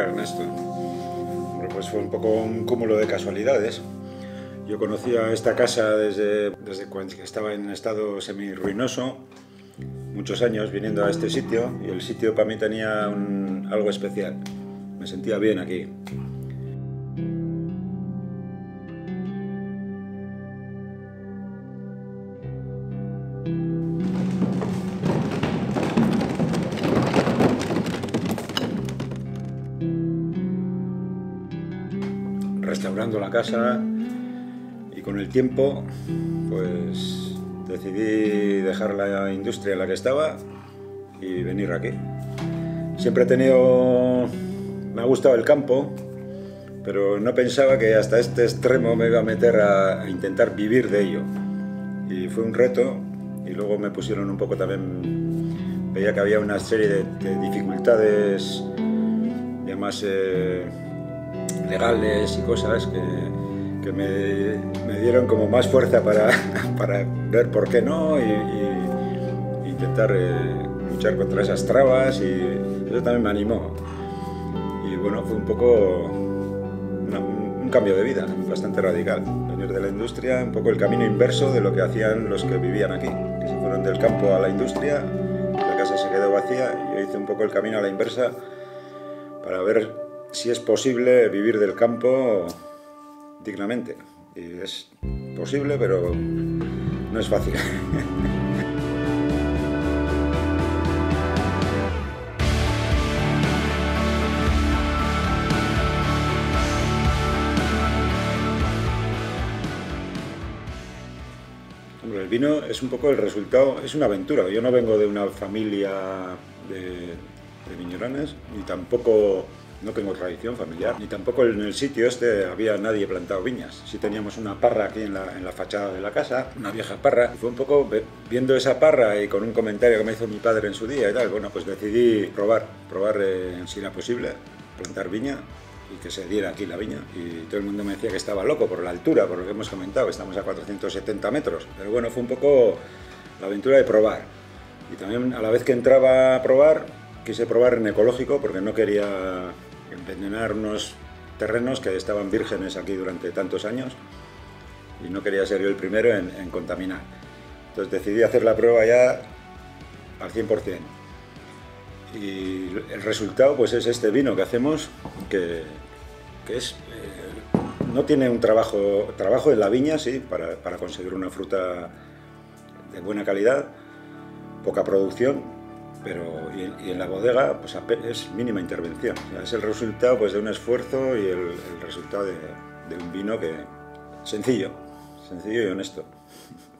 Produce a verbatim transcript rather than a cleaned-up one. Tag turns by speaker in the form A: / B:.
A: Ernesto? Bueno, pues fue un poco un cúmulo de casualidades. Yo conocía esta casa desde, desde cuando estaba en estado semi-ruinoso, muchos años viniendo a este sitio, y el sitio para mí tenía un, algo especial. Me sentía bien aquí. Restaurando la casa, y con el tiempo pues decidí dejar la industria en la que estaba y venir aquí. Siempre he tenido... me ha gustado el campo, pero no pensaba que hasta este extremo me iba a meter a, a intentar vivir de ello. Y fue un reto, y luego me pusieron un poco también... veía que había una serie de, de dificultades, además eh, legales y cosas que, que me, me dieron como más fuerza para, para ver por qué no y, y intentar eh, luchar contra esas trabas, y eso también me animó. Y bueno, fue un poco una, un, un cambio de vida bastante radical. Venir de la industria, un poco el camino inverso de lo que hacían los que vivían aquí, que se fueron del campo a la industria, la casa se quedó vacía, y yo hice un poco el camino a la inversa para ver si es posible vivir del campo dignamente. Y es posible, pero no es fácil. Hombre, el vino es un poco el resultado, es una aventura. Yo no vengo de una familia de, de viñerones, ni tampoco... no tengo tradición familiar, ni tampoco en el sitio este había nadie plantado viñas. Sí teníamos una parra aquí en la, en la fachada de la casa, una vieja parra, y fue un poco viendo esa parra y con un comentario que me hizo mi padre en su día y tal, bueno, pues decidí probar, probar eh, si era posible plantar viña y que se diera aquí la viña. Y todo el mundo me decía que estaba loco por la altura, por lo que hemos comentado, estamos a cuatrocientos setenta metros, pero bueno, fue un poco la aventura de probar. Y también a la vez que entraba a probar, quise probar en ecológico porque no quería envenenar unos terrenos que estaban vírgenes aquí durante tantos años, y no quería ser yo el primero en, en contaminar. Entonces decidí hacer la prueba ya al cien por cien. Y el resultado pues es este vino que hacemos, que, que es, eh, no tiene un trabajo, trabajo en la viña, sí, para, para conseguir una fruta de buena calidad, poca producción, pero y, y en la bodega pues es mínima intervención. O sea, es el resultado pues de un esfuerzo y el, el resultado de, de un vino que sencillo, sencillo y honesto.